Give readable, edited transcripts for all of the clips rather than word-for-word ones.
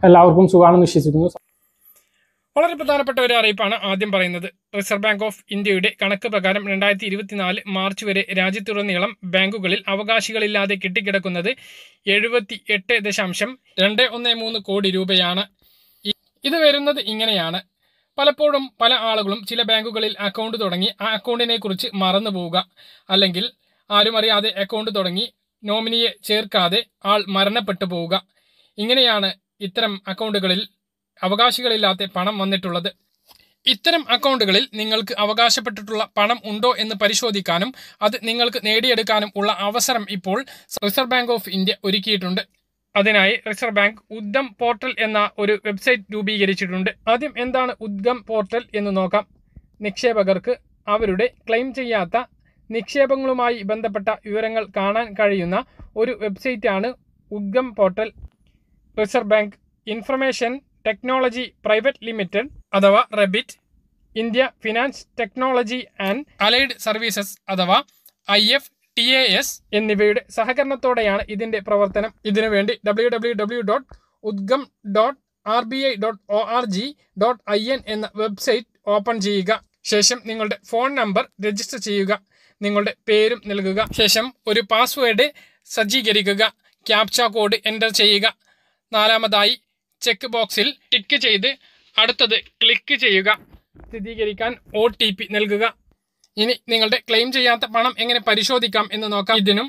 എല്ലാവർക്കും സുഖമാണെന്ന് വിശ്വസിക്കുന്നു. വളരെ പ്രധാനപ്പെട്ട ഒരു അറിയിപ്പാണ് ആദ്യം പറയുന്നത്. റിസർവ് ബാങ്ക് ഓഫ് ഇന്ത്യയുടെ കണക്ക് പ്രകാരം 2024 മാർച്ച് വരെ രാജ്യത്തുടനീളം ബാങ്കുകളിൽ അവകാശികളില്ലാതെ കെട്ടിക്കിടക്കുന്നത് 78.213 കോടി രൂപയാണ്. ഇത് വരുന്നത് ഇങ്ങനെയാണ്. പലപ്പോഴും പല ആളുകളും ചില ബാങ്കുകളിൽ അക്കൗണ്ട് തുടങ്ങി ആ അക്കൗണ്ടിനെ കുറിച്ച് മറന്നു പോവുക, അല്ലെങ്കിൽ ആരും അറിയാതെ അക്കൗണ്ട് തുടങ്ങി നോമിനിയെ ചേർക്കാതെ ആൾ മരണപ്പെട്ടു പോവുക. ഇങ്ങനെയാണ് ഇത്തരം അക്കൗണ്ടുകളിൽ അവകാശികളില്ലാത്ത പണം വന്നിട്ടുള്ളത്. ഇത്തരം അക്കൗണ്ടുകളിൽ നിങ്ങൾക്ക് അവകാശപ്പെട്ടിട്ടുള്ള പണം ഉണ്ടോ എന്ന് പരിശോധിക്കാനും അത് നിങ്ങൾക്ക് നേടിയെടുക്കാനും ഉള്ള അവസരം ഇപ്പോൾ റിസർവ് ബാങ്ക് ഓഫ് ഇന്ത്യ ഒരുക്കിയിട്ടുണ്ട്. അതിനായി റിസർവ് ബാങ്ക് ഉദ്ഗം പോർട്ടൽ എന്ന ഒരു വെബ്സൈറ്റ് രൂപീകരിച്ചിട്ടുണ്ട്. ആദ്യം എന്താണ് ഉദ്ഗം പോർട്ടൽ എന്ന് നോക്കാം. നിക്ഷേപകർക്ക് അവരുടെ ക്ലെയിം ചെയ്യാത്ത നിക്ഷേപങ്ങളുമായി ബന്ധപ്പെട്ട വിവരങ്ങൾ കാണാൻ കഴിയുന്ന ഒരു വെബ്സൈറ്റാണ് Udgam portal. Reserve bank information technology private limited അഥവാ ReBIT, India finance technology and allied services അഥവാ IFTAS എന്നിവയുടെ സഹകരണത്തോടെയാണ് ഇതിന്റെ പ്രവർത്തനം. ഇതിനുവേണ്ടി www.udgam.rbi.org.in എന്ന വെബ്സൈറ്റ് ഓപ്പൺ ചെയ്യുക. ശേഷം നിങ്ങളുടെ ഫോൺ നമ്പർ രജിസ്റ്റർ ചെയ്യുക. നിങ്ങളുടെ പേരും നൽകുക. ശേഷം ഒരു പാസ്വേഡ് സജ്ജീകരിക്കുക. ക്യാപ്ച കോഡ് എൻ്റർ ചെയ്യുക. നാലാമതായി ചെക്ക് ബോക്സിൽ ടിക്ക് ചെയ്ത് അടുത്തത് ക്ലിക്ക് ചെയ്യുക. സ്ഥിരീകരിക്കാൻ OTP നൽകുക. ഇനി നിങ്ങളുടെ ക്ലെയിം ചെയ്യാത്ത പണം എങ്ങനെ പരിശോധിക്കാം എന്ന് നോക്കാം. ഇതിനും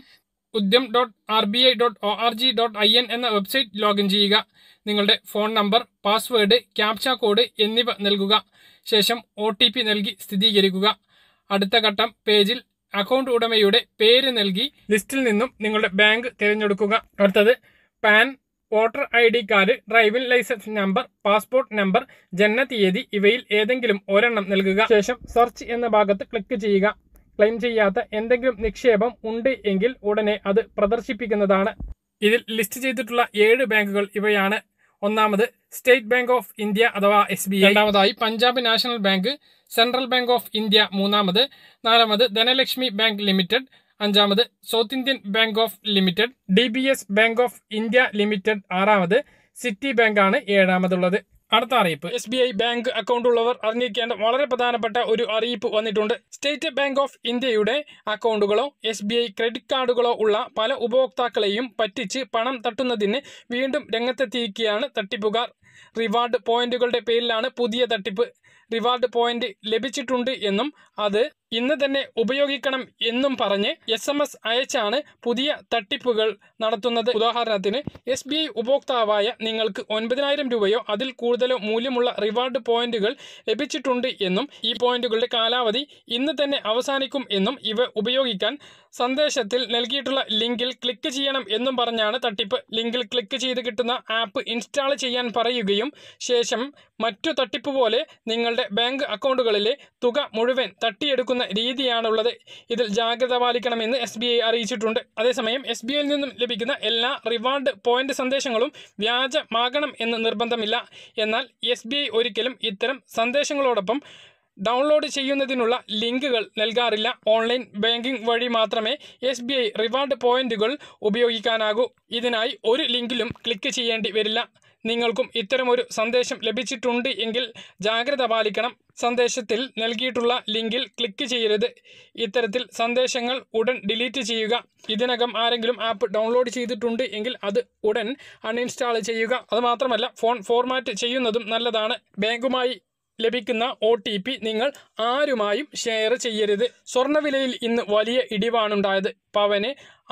udgam.rbi.org.in എന്ന വെബ്സൈറ്റ് ലോഗിൻ ചെയ്യുക. നിങ്ങളുടെ phone number, password, captcha code എന്നിവ നൽകുക. ശേഷം OTP നൽകി സ്ഥിരീകരിക്കുക. അടുത്ത ഘട്ടം പേജിൽ അക്കൗണ്ട് ഉടമയുടെ പേര് നൽകി ലിസ്റ്റിൽ നിന്നും നിങ്ങളുടെ ബാങ്ക് തിരഞ്ഞെടുക്കുക. അടുത്തത് PAN, voter ID card, driving licence number, passport number, ജനനതീയതി ഇവയിൽ ഏതെങ്കിലും ഒരെണ്ണം നൽകുക. ശേഷം സെർച്ച് എന്ന ഭാഗത്ത് ക്ലിക്ക് ചെയ്യുക. ക്ലെയിം ചെയ്യാത്ത എന്തെങ്കിലും നിക്ഷേപം ഉണ്ട് എങ്കിൽ ഉടനെ അത് പ്രദർശിപ്പിക്കുന്നതാണ്. ഇതിൽ ലിസ്റ്റ് ചെയ്തിട്ടുള്ള 7 ബാങ്കുകൾ ഇവയാണ്. ഒന്നാമത് സ്റ്റേറ്റ് ബാങ്ക് ഓഫ് ഇന്ത്യ അഥവാ SBI, രണ്ടാമതായി Punjab national bank, central bank of India മൂന്നാമത്, നാലാമത് ധനലക്ഷ്മി ബാങ്ക് ലിമിറ്റഡ്, അഞ്ചാമത് south Indian bank of limited, DBS bank of India limited ആറാമത്, സിറ്റി ബാങ്ക് ആണ് ഏഴാമതുള്ളത്. അടുത്ത അറിയിപ്പ്, SBI ബാങ്ക് അക്കൗണ്ട് ഉള്ളവർ അറിഞ്ഞിരിക്കേണ്ട വളരെ പ്രധാനപ്പെട്ട ഒരു അറിയിപ്പ് വന്നിട്ടുണ്ട്. സ്റ്റേറ്റ് ബാങ്ക് ഓഫ് ഇന്ത്യയുടെ അക്കൗണ്ടുകളോ SBI ക്രെഡിറ്റ് കാർഡുകളോ ഉള്ള പല ഉപഭോക്താക്കളെയും പറ്റിച്ച് പണം തട്ടുന്നതിന് വീണ്ടും രംഗത്തെത്തിയിരിക്കുകയാണ് തട്ടിപ്പുകാർ. റിവാർഡ് പോയിന്റുകളുടെ പേരിലാണ് പുതിയ തട്ടിപ്പ്. റിവാർഡ് പോയിന്റ് ലഭിച്ചിട്ടുണ്ട് എന്നും അത് ഇന്ന് തന്നെ ഉപയോഗിക്കണം എന്നും പറഞ്ഞ് SMS അയച്ചാണ് പുതിയ തട്ടിപ്പുകൾ നടത്തുന്നത്. ഉദാഹരണത്തിന് SBI ഉപഭോക്താവായ നിങ്ങൾക്ക് 9,000 രൂപയോ അതിൽ കൂടുതലോ മൂല്യമുള്ള റിവാർഡ് പോയിന്റുകൾ ലഭിച്ചിട്ടുണ്ട് എന്നും ഈ പോയിന്റുകളുടെ കാലാവധി ഇന്ന് തന്നെ അവസാനിക്കും എന്നും ഇവ ഉപയോഗിക്കാൻ സന്ദേശത്തിൽ നൽകിയിട്ടുള്ള ലിങ്കിൽ ക്ലിക്ക് ചെയ്യണം എന്നും പറഞ്ഞാണ് തട്ടിപ്പ്. ലിങ്കിൽ ക്ലിക്ക് ചെയ്ത് കിട്ടുന്ന ആപ്പ് ഇൻസ്റ്റാൾ ചെയ്യാൻ പറയുകയും ശേഷം മറ്റു തട്ടിപ്പ് പോലെ നിങ്ങളുടെ ബാങ്ക് അക്കൗണ്ടുകളിലെ തുക മുഴുവൻ തട്ടിയെടുക്കുന്ന രീതിയാണുള്ളത്. ഇതിൽ ജാഗ്രത പാലിക്കണമെന്ന് SBI അറിയിച്ചിട്ടുണ്ട്. അതേസമയം SBIയിൽ നിന്നും ലഭിക്കുന്ന എല്ലാ റിവാർഡ് പോയിന്റ് സന്ദേശങ്ങളും വ്യാജമാകണം എന്ന് നിർബന്ധമില്ല. എന്നാൽ SBI ഒരിക്കലും ഇത്തരം സന്ദേശങ്ങളോടൊപ്പം ഡൗൺലോഡ് ചെയ്യുന്നതിനുള്ള ലിങ്കുകൾ നൽകാറില്ല. ഓൺലൈൻ ബാങ്കിംഗ് വഴി മാത്രമേ SBI റിവാർഡ് പോയിന്റുകൾ ഉപയോഗിക്കാനാകൂ. ഇതിനായി ഒരു ലിങ്കിലും ക്ലിക്ക് ചെയ്യേണ്ടി വരില്ല. നിങ്ങൾക്കും ഇത്തരമൊരു സന്ദേശം ലഭിച്ചിട്ടുണ്ട് എങ്കിൽ ജാഗ്രത പാലിക്കണം. സന്ദേശത്തിൽ നൽകിയിട്ടുള്ള ലിങ്കിൽ ക്ലിക്ക് ചെയ്യരുത്. ഇത്തരത്തിൽ സന്ദേശങ്ങൾ ഉടൻ ഡിലീറ്റ് ചെയ്യുക. ഇതിനകം ആരെങ്കിലും ആപ്പ് ഡൗൺലോഡ് ചെയ്തിട്ടുണ്ട് എങ്കിൽ അത് ഉടൻ അൺഇൻസ്റ്റാൾ ചെയ്യുക. അതുമാത്രമല്ല ഫോൺ ഫോർമാറ്റ് ചെയ്യുന്നതും നല്ലതാണ്. ബാങ്കുമായി ലഭിക്കുന്ന OTP നിങ്ങൾ ആരുമായും ഷെയർ ചെയ്യരുത്. സ്വർണ്ണവിലയിൽ ഇന്ന് വലിയ ഇടിവാണുണ്ടായത്. പവന്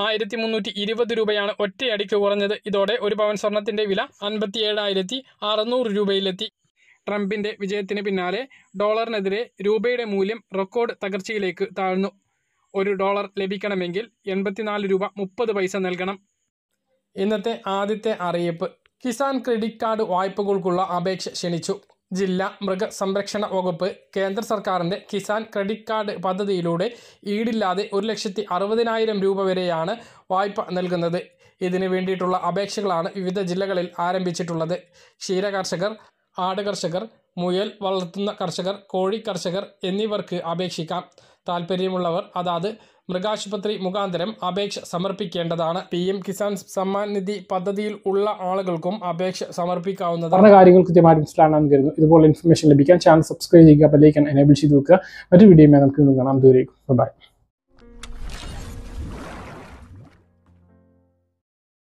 1320 രൂപയാണ് ഒറ്റയടിക്ക് കുറഞ്ഞത്. ഇതോടെ ഒരു പവൻ സ്വർണത്തിന്റെ വില 57,600 രൂപയിലെത്തി. ട്രംപിന്റെ വിജയത്തിന് പിന്നാലെ ഡോളറിനെതിരെ രൂപയുടെ മൂല്യം റെക്കോർഡ് തകർച്ചയിലേക്ക് താഴ്ന്നു. $1 ലഭിക്കണമെങ്കിൽ 84 രൂപ 30 പൈസ നൽകണം. ഇന്നത്തെ ആദ്യത്തെ അറിയിപ്പ്, കിസാൻ ക്രെഡിറ്റ് കാർഡ് വായ്പകൾക്കുള്ള അപേക്ഷ ക്ഷണിച്ചു. ജില്ലാ മൃഗസംരക്ഷണ വകുപ്പ് കേന്ദ്ര സർക്കാരിൻ്റെ കിസാൻ ക്രെഡിറ്റ് കാർഡ് പദ്ധതിയിലൂടെ ഈടില്ലാതെ 1,60,000 രൂപ വരെയാണ് വായ്പ നൽകുന്നത്. ഇതിനു വേണ്ടിയിട്ടുള്ള അപേക്ഷകളാണ് വിവിധ ജില്ലകളിൽ ആരംഭിച്ചിട്ടുള്ളത്. ക്ഷീര കർഷകർ, ആട് കർഷകർ, മുയൽ വളർത്തുന്ന കർഷകർ, കോഴി കർഷകർ എന്നിവർക്ക് അപേക്ഷിക്കാം. താൽപ്പര്യമുള്ളവർ അതാത് മൃഗാശുപത്രി മുഖാന്തരം അപേക്ഷ സമർപ്പിക്കേണ്ടതാണ്. PM കിസാൻ സമ്മാൻ നിധി പദ്ധതിയിൽ ഉള്ള ആളുകൾക്കും അപേക്ഷ സമർപ്പിക്കാവുന്നതാണ്. കാര്യങ്ങൾ കൃത്യമായിട്ട് മനസ്സിലാണെന്ന് കരുതുന്നു. ഇതുപോലെ ഇൻഫർമേഷൻ ലഭിക്കാൻ ചാനൽ സബ്സ്ക്രൈബ് ചെയ്യുക, ബെൽ ഐക്കൺ എനേബിൾ ചെയ്ത് വെക്കുക. മറ്റൊരു വീഡിയോയുമായി നമുക്ക് കാണാം. ദൂരേക്കും ബൈ.